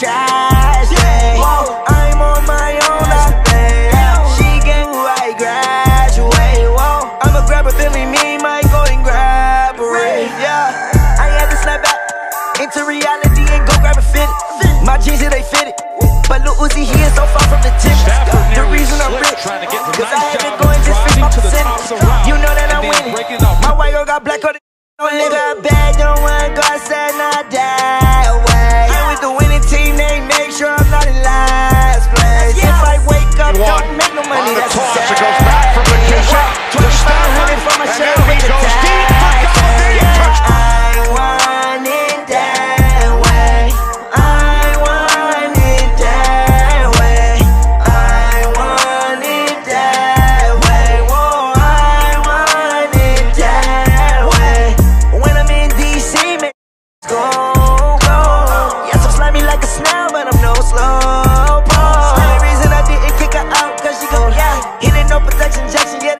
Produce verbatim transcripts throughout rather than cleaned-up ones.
trash, yeah. I'm on my own, I think. She get who I graduate, whoa. I'ma grab a Billy, me might go and grab a Ray, yeah. I had to snap back into reality and go grab a fit. My jeans, yeah, they fit it. But Lil Uzi, he is so far from the tip. The reason I'm rich, cause I had to go and just fix my percentage. You know that I'm winning. My white girl got black on the nigga bad, don't wanna go outside, not that way. I'm with the winning team, they make sure I'm not in last place. If I wake up, don't make no money, that's a sad. It goes back from the kitchen to Stafford, for my and shirt now he with the goes tag. deep for Golladay. I want it that way. I want it that way. I want it that way. Whoa, I want it that way. When I'm in D C, man, go, go. Yes, I'm slimy like a snail, but I'm no slow pole. Only reason I didn't kick her out, cause she go, yeah. Hitting no protection, Jackson, yeah,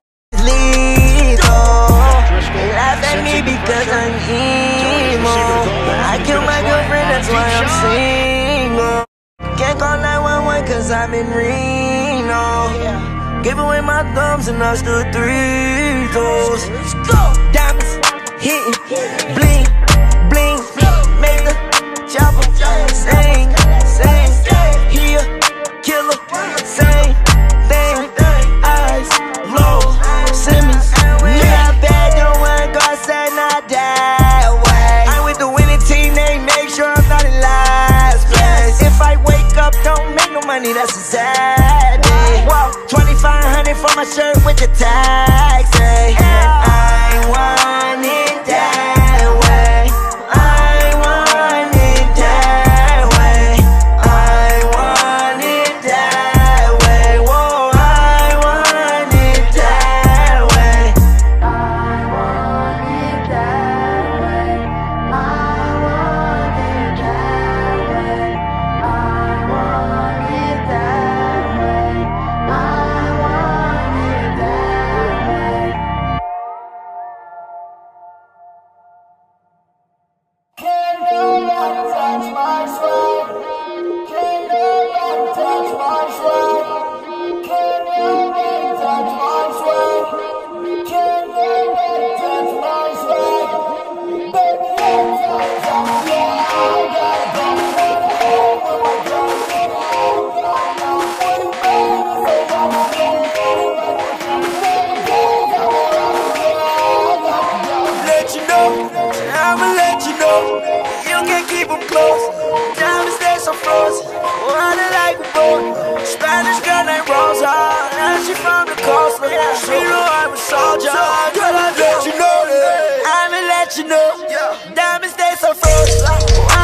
lethal. They laugh at me because I'm emo. I killed my girlfriend, that's why I'm single. Can't call nine one one cause I'm in Reno. Give away my thumbs and I stood three toes. Diamonds, hitting, bling, bling. Make the chopper sing, sing. He a killer, same thing. Eyes low, Simmons. Yeah, bad, don't wanna go outside, not that way. I'm with the winning team, they make sure I'm not in last place. If I wake up, don't make no money, that's a sad day. twenty-five hundred for my shirt with the tax, eh? I want it that way. I want it that way. I want it that way. Whoa, I want it that way. I want it that way. I want it that way. I want it that way. I want it that way. Can't nobody touch my swag. Can't nobody touch my swag. Can't nobody touch my swag. Can't nobody touch my swag. Baby, I'm touch my swag. I gotta go home with my girl. Let you know, I'ma let you know. You can keep them close. Diamonds, they so frozen. Wanna like a boat. Spanish girl named Rosa. Now she from the coast. She know I'm a soldier. Girl, I let you know that. I'ma let you know. Diamonds, they so frozen.